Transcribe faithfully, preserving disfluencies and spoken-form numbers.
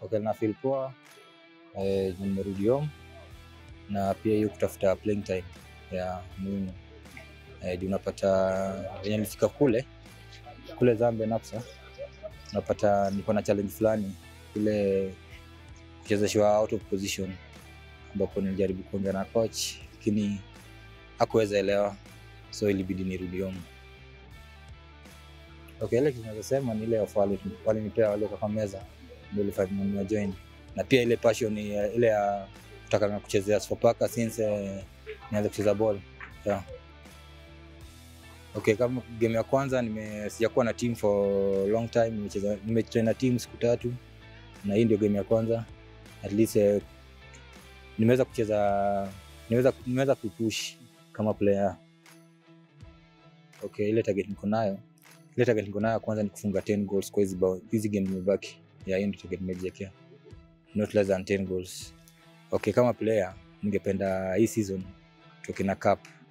Okay, na feel poa. Eh, nimerudi home na pia hiyo kutafuta playing time ya muhimu. Eh, unapata wenye nilifika kule kule Zambia Napsa, unapata niko na challenge fulani kule kuchezeshwa out of position, ambapo nilijaribu kuongea na coach lakini hakuweza elewa, so ilibidi nirudi home. Okay, ile kitu naweza sema ni ile offer walinipea wale kwa meza ndio ilifanya ni join, na pia ile passion ile ya kutaka kuchezea Sofapaka since eh, nianze kucheza ball. Yeah. Okay, kama game ya kwanza nime sijakuwa na team for long time, nimecheza nimetrain na team siku tatu na hii ndio game ya kwanza. At least eh, nimeweza kucheza nimeweza nimeweza kupush kama player. Okay, ile target niko nayo ile target niko nayo kwanza ni kufunga ten goals kwa hizi hizi game nimebaki. Ya hiyo ndio target nimejiwekea, not less than ten goals. Okay, kama player ningependa hii season tuke na cup.